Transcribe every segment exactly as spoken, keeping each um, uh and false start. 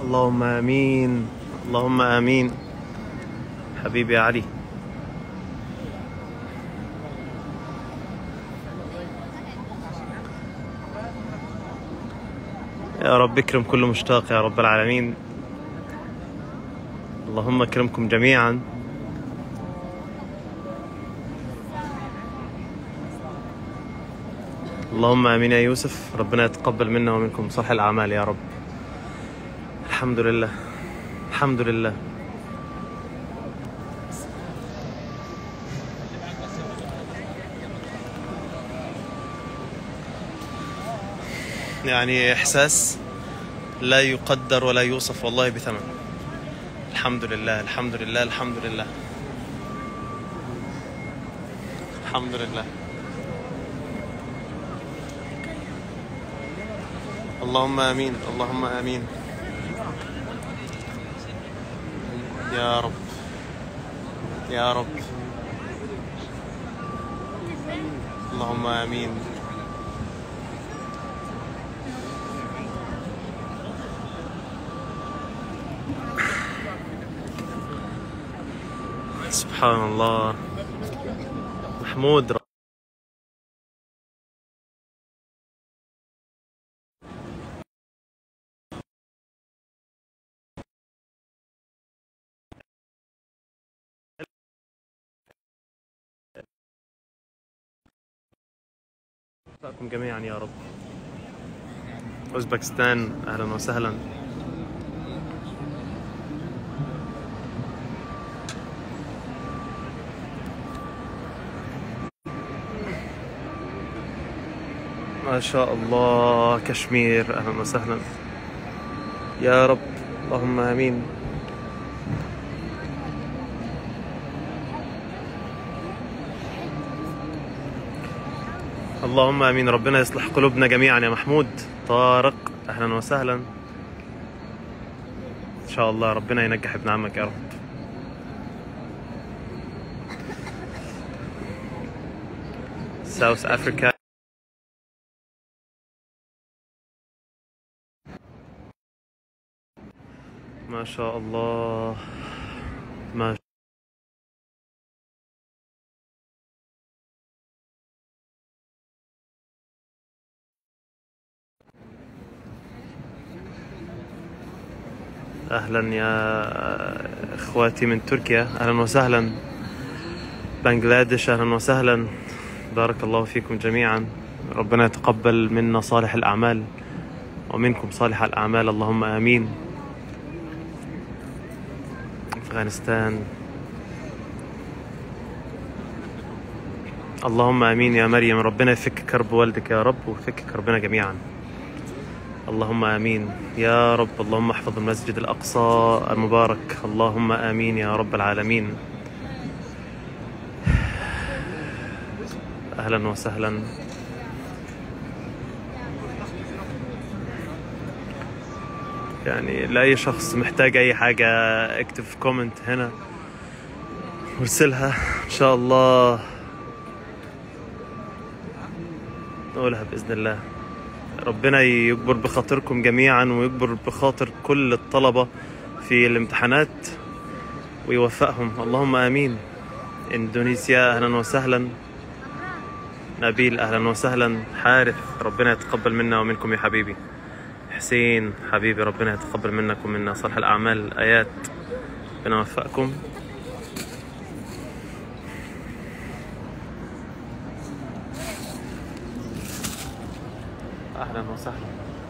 اللهم آمين، اللهم آمين. حبيبي يا علي، يا رب اكرم كل مشتاق يا رب العالمين. اللهم اكرمكم جميعا. اللهم آمين يا يوسف، ربنا يتقبل منا ومنكم صالح الأعمال يا رب. الحمد لله، الحمد لله. يعني إحساس لا يقدر ولا يوصف والله بثمن. الحمد لله، الحمد لله، الحمد لله، الحمد لله. اللهم آمين، اللهم آمين يا رب، يا رب. اللهم آمين. سبحان الله. محمود رفقكم جميعا يا رب. أوزبكستان أهلا وسهلا. ما شاء الله. كشمير أهلا وسهلا يا رب. اللهم آمين. اللهم آمين. ربنا يصلح قلوبنا جميعا يا محمود. طارق أهلا وسهلا. إن شاء الله ربنا ينجح ابن عمك يا رب. ساوث أفريقيا ما شاء الله. ما أهلا يا إخواتي من تركيا أهلا وسهلا. بنغلاديش أهلا وسهلا. بارك الله فيكم جميعا. ربنا يتقبل منا صالح الأعمال ومنكم صالح الأعمال. اللهم آمين. أفغانستان اللهم آمين يا مريم. ربنا يفك كرب والدك يا رب ويفك كربنا جميعا. اللهم آمين يا رب. اللهم احفظ المسجد الأقصى المبارك. اللهم آمين يا رب العالمين. أهلا وسهلا. يعني لأي شخص محتاج أي حاجة اكتب في كومنت هنا وارسلها إن شاء الله نقولها بإذن الله. ربنا يكبر بخاطركم جميعا ويكبر بخاطر كل الطلبة في الامتحانات ويوفقهم. اللهم آمين. إندونيسيا أهلا وسهلا. نبيل أهلا وسهلا. حارث ربنا يتقبل منا ومنكم يا حبيبي. حسين حبيبي ربنا يتقبل منكم ومنا صالح الأعمال. آيات ربنا يوفقكم. أهلا وسهلا.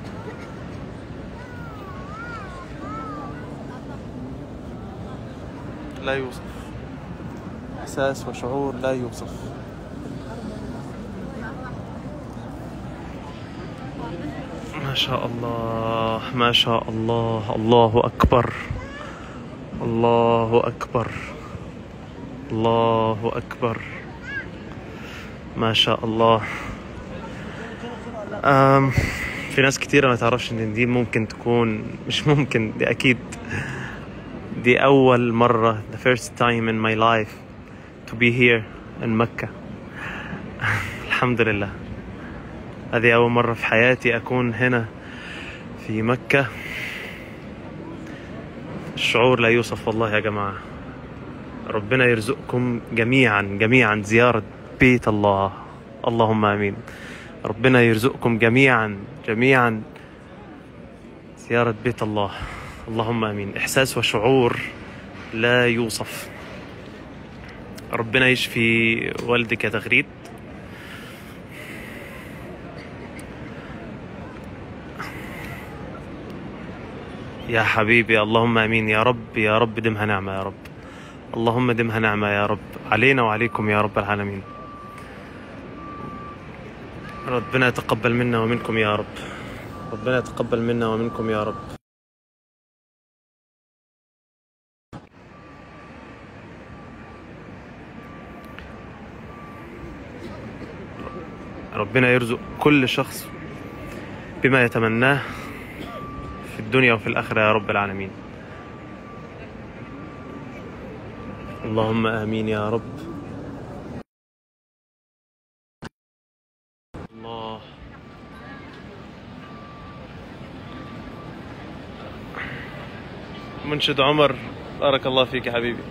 لا يوصف. إحساس وشعور لا يوصف. ما شاء الله، ما شاء الله. الله أكبر، الله أكبر، الله أكبر. ما شاء الله. أم في ناس كتيرة ما تعرفش إن دي ممكن تكون، مش ممكن، دي أكيد دي أول مرة the first time in my life to be here in مكة. الحمد لله. هذه أول مرة في حياتي أكون هنا في مكة. الشعور لا يوصف والله يا جماعة. ربنا يرزقكم جميعا جميعا زيارة بيت الله، اللهم آمين. ربنا يرزقكم جميعا جميعا زيارة بيت الله، اللهم آمين. إحساس وشعور لا يوصف. ربنا يشفي والدك يا تغريد. يا حبيبي اللهم آمين يا رب، يا رب دمها نعمة يا رب، اللهم دمها نعمة يا رب علينا وعليكم يا رب العالمين. ربنا يتقبل منا ومنكم يا رب، ربنا يتقبل منا ومنكم يا رب. ربنا يرزق كل شخص بما يتمناه في الدنيا وفي الآخرة يا رب العالمين، اللهم آمين يا رب. الله منشد عمر، بارك الله فيك يا حبيبي.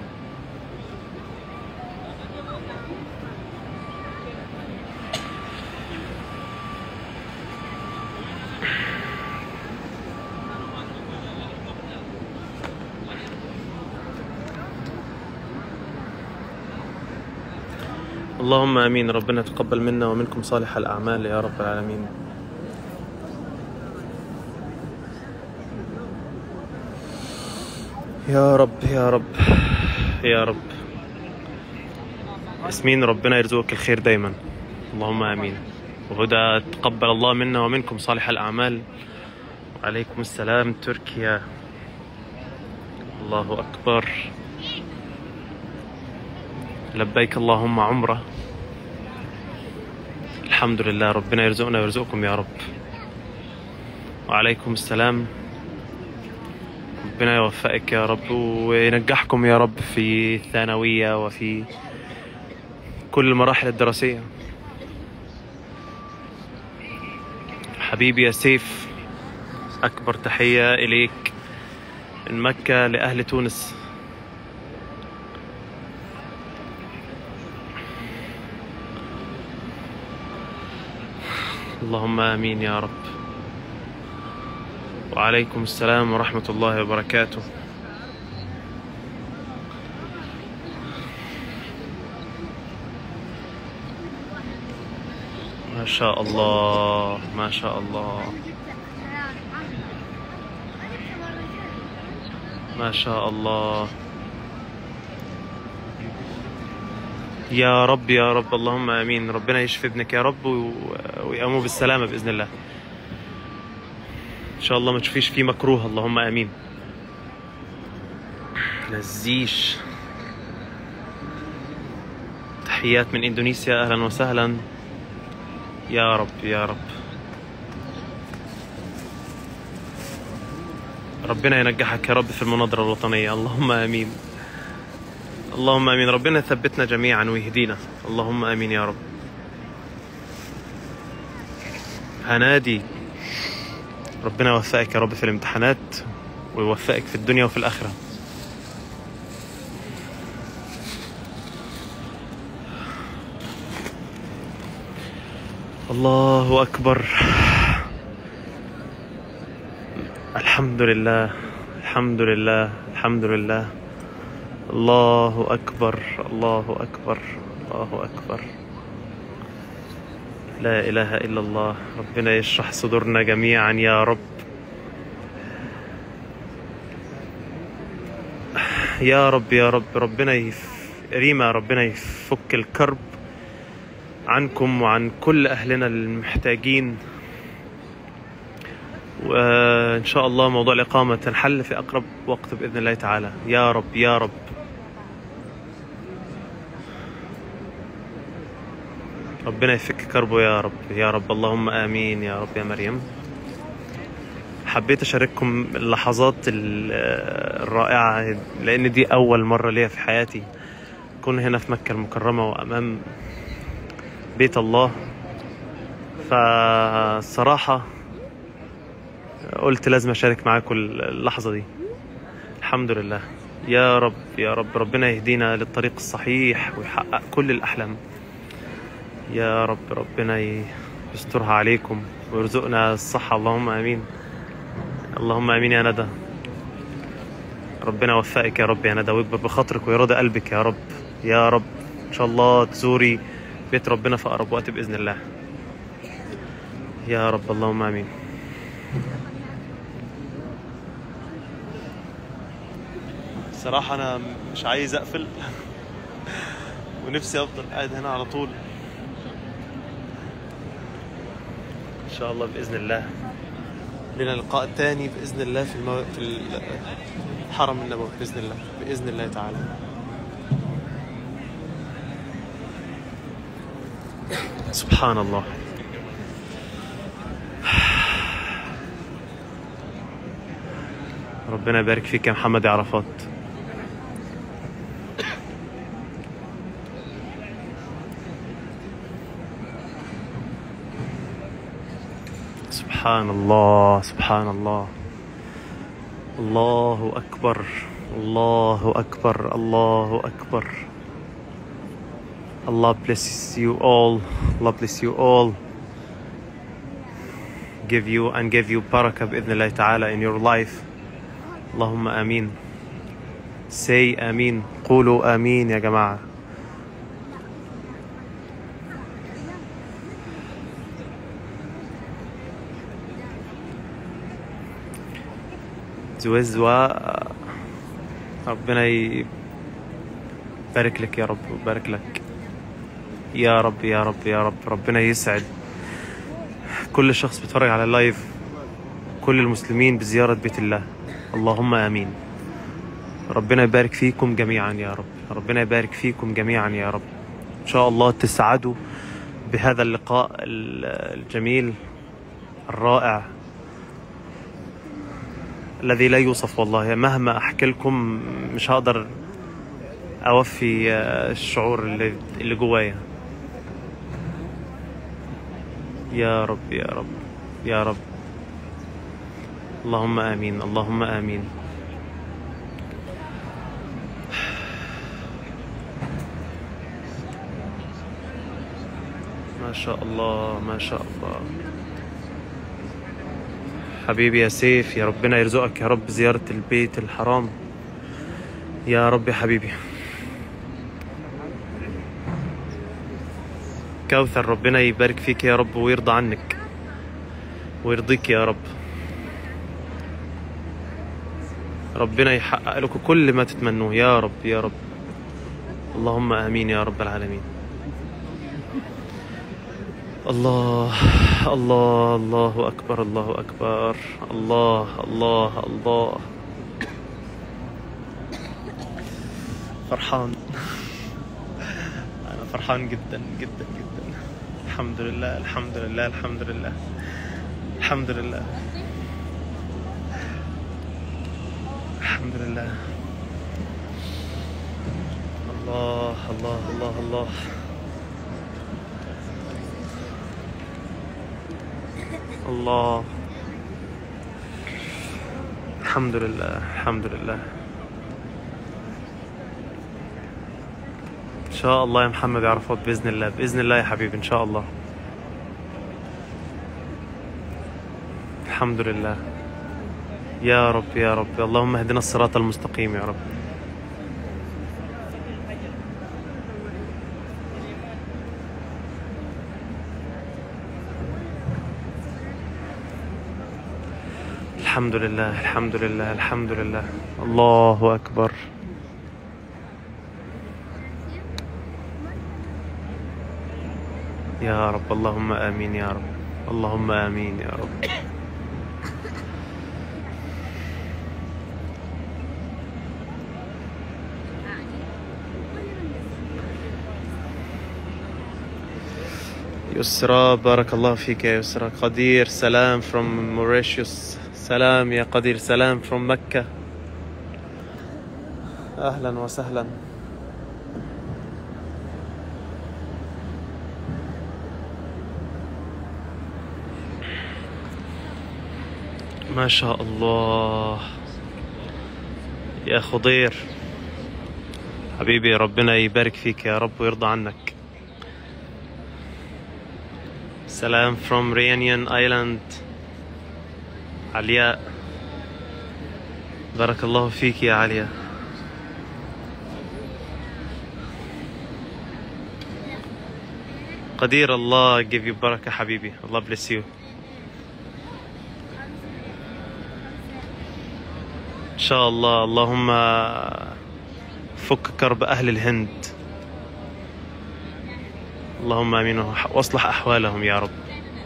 اللهم آمين. ربنا يتقبل منا ومنكم صالح الأعمال يا رب العالمين. يا رب يا رب يا رب. ياسمين ربنا يرزقك الخير دايما، اللهم آمين. وهدى تقبل الله منا ومنكم صالح الأعمال. وعليكم السلام تركيا، الله أكبر. لبيك اللهم عمرة. الحمد لله، ربنا يرزقنا ويرزقكم يا رب. وعليكم السلام. ربنا يوفقك يا رب وينجحكم يا رب في الثانوية وفي كل المراحل الدراسية. حبيبي يا سيف، أكبر تحية إليك من مكة لأهل تونس. اللهم آمين يا رب. وعليكم السلام ورحمة الله وبركاته. ما شاء الله ما شاء الله ما شاء الله. يا رب يا رب، اللهم آمين. ربنا يشفي ابنك يا رب ويقومه بالسلامة بإذن الله. إن شاء الله ما تشوفيش فيه مكروه، اللهم آمين. لزيش، تحيات من إندونيسيا، أهلا وسهلا. يا رب يا رب. ربنا ينجحك يا رب في المناظرة الوطنية، اللهم آمين اللهم آمين. ربنا يثبتنا جميعا ويهدينا، اللهم آمين يا رب. هنادي، ربنا يوفقك يا رب في الامتحانات ويوفقك في الدنيا وفي الآخرة. الله أكبر. الحمد لله الحمد لله الحمد لله. الله أكبر الله أكبر الله أكبر. لا إله إلا الله. ربنا يشرح صدورنا جميعا يا رب يا رب يا رب. ربنا يف... ريما ربنا يفك الكرب عنكم وعن كل أهلنا المحتاجين، وإن شاء الله موضوع الإقامة تنحل في أقرب وقت بإذن الله تعالى يا رب يا رب. ربنا يفك كربه يا رب يا رب، اللهم آمين يا رب يا مريم. حبيت أشارككم اللحظات الرائعة لأن دي أول مرة ليا في حياتي كون هنا في مكة المكرمة وأمام بيت الله. فالصراحة قلت لازم أشارك معاكم اللحظة دي. الحمد لله. يا رب يا رب ربنا يهدينا للطريق الصحيح ويحقق كل الأحلام. يا رب ربنا يسترها عليكم ويرزقنا الصحة، اللهم آمين. اللهم آمين يا ندى. ربنا يوفقك يا رب يا ندى ويكبر بخاطرك ويرضى قلبك يا رب. يا رب إن شاء الله تزوري بيت ربنا في أقرب وقت بإذن الله يا رب. اللهم آمين. صراحة أنا مش عايز أقفل ونفسي أفضل قاعد هنا على طول. إن شاء الله بإذن الله لنا لقاء تاني بإذن الله في, المو... في الحرم النبوي بإذن الله بإذن الله تعالى. سبحان الله. ربنا يبارك فيك يا محمد يا عرفات. سبحان الله سبحان الله. الله أكبر الله أكبر الله أكبر. Allah bless you all. Allah bless you all. Give you and give you barakah بإذن الله تعالى in your life. اللهم آمين. Say آمين. قولوا آمين يا جماعة. زوزوا ربنا يبارك لك يا رب ويبارك لك يا رب يا رب يا رب. ربنا يسعد كل شخص بيتفرج على اللايف، كل المسلمين بزيارة بيت الله. اللهم آمين. ربنا يبارك فيكم جميعا يا رب. ربنا يبارك فيكم جميعا يا رب. إن شاء الله تسعدوا بهذا اللقاء الجميل الرائع الذي لا يوصف والله. مهما أحكي لكم مش هقدر أوفي الشعور اللي, اللي جوايا. يا رب يا رب يا رب. اللهم آمين اللهم آمين. ما شاء الله ما شاء الله. حبيبي يا سيف، يا ربنا يرزقك يا رب زيارة البيت الحرام يا رب يا حبيبي. كوثر ربنا يبارك فيك يا رب ويرضى عنك ويرضيك يا رب. ربنا يحقق لكم كل ما تتمنوه يا رب يا رب. اللهم آمين يا رب العالمين. الله الله الله أكبر الله أكبر. الله الله الله. فرحان أنا فرحان جدا جدا جدا. الحمد لله الحمد لله الحمد لله الحمد لله الحمد لله. الله الله الله الله. الله الحمد لله الحمد لله. إن شاء الله يا محمد يا عرفات بإذن الله بإذن الله يا حبيبي إن شاء الله. الحمد لله يا رب يا رب. اللهم اهدنا الصراط المستقيم يا رب. الحمد لله الحمد لله الحمد لله. الله أكبر. يا رب اللهم آمين يا رب. اللهم آمين يا رب. يسرى بارك الله فيك يا يسرى. قدير سلام from Mauritius. سلام يا قدير. سلام from مكة. أهلا وسهلا. ما شاء الله يا خضير حبيبي، ربنا يبارك فيك يا رب ويرضى عنك. سلام from Reunion Island. علياء، بارك الله فيك يا علياء. قدير، الله give you بركة حبيبي، الله bless you. إن شاء الله. اللهم فك كرب أهل الهند، اللهم آمين، واصلح أحوالهم يا رب.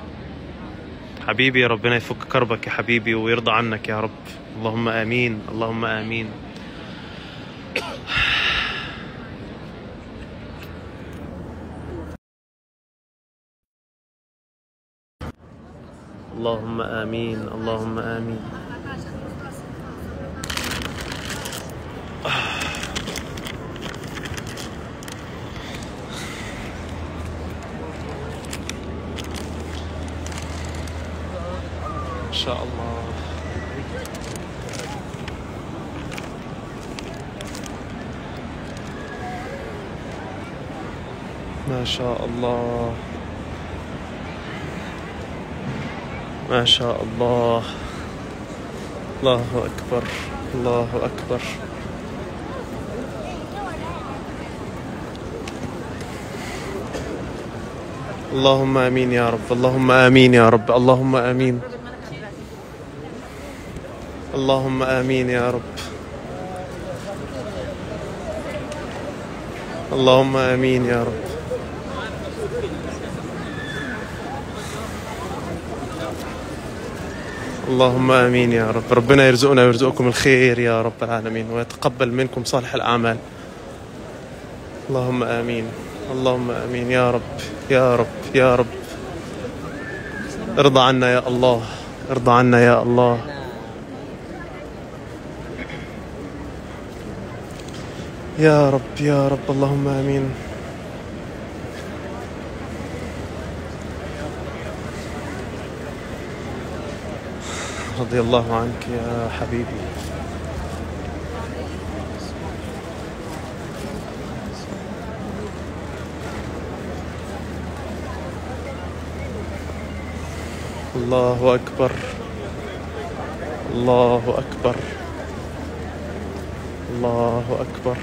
حبيبي ربنا يفك كربك يا حبيبي ويرضى عنك يا رب، اللهم آمين، اللهم آمين. اللهم آمين، اللهم آمين. إن شاء الله. ما شاء الله، ما شاء الله. الله أكبر، الله أكبر. اللهم آمين يا رب، اللهم آمين يا رب، اللهم آمين، اللهم آمين يا رب، اللهم آمين يا رب. اللهم آمين يا رب. ربنا يرزقنا ويرزقكم الخير يا رب العالمين، ويتقبل منكم صالح الأعمال. اللهم آمين، اللهم آمين يا رب، يا رب، يا رب. ارضى عنا يا الله، ارضى عنا يا الله. يا رب، يا رب، اللهم آمين. رضي الله عنك يا حبيبي. الله أكبر، الله أكبر، الله أكبر.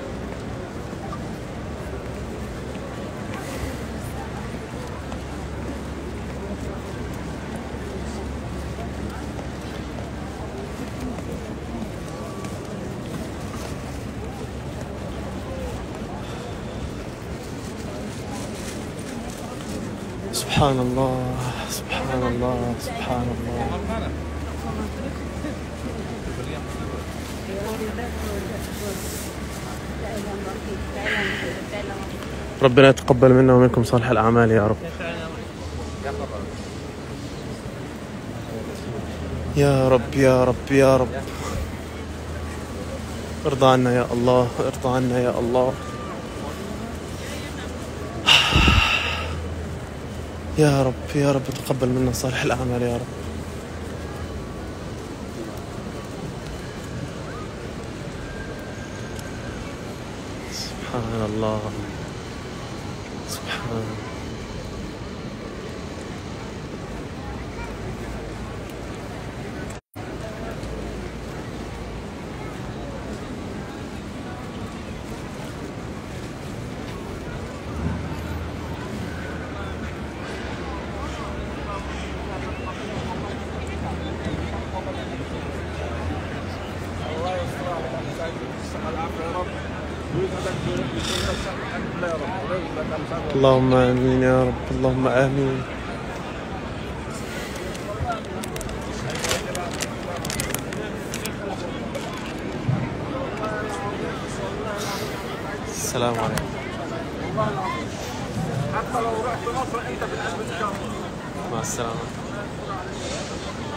سبحان الله، سبحان الله، سبحان الله. ربنا يتقبل منا ومنكم صالح الأعمال يا رب. يا رب، يا رب، يا رب. ارضى عنا يا الله، ارضى عنا يا الله. يا رب، يا رب تقبل منا صالح الأعمال يا رب. سبحان الله، سبحان الله. اللهم آمين يا رب، اللهم آمين. السلام عليكم. حتى لو رحت مصر انت بالقلب ان شاء الله. مع السلامة.